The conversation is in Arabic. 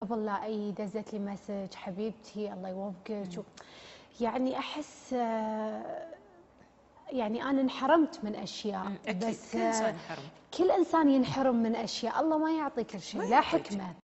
قبل لا اي دزت لي مسج حبيبتي الله يوفقك يعني احس يعني انا انحرمت من اشياء. أكيد بس كل انسان ينحرم، كل انسان ينحرم من اشياء، الله ما يعطي كل شيء، لا حكمه.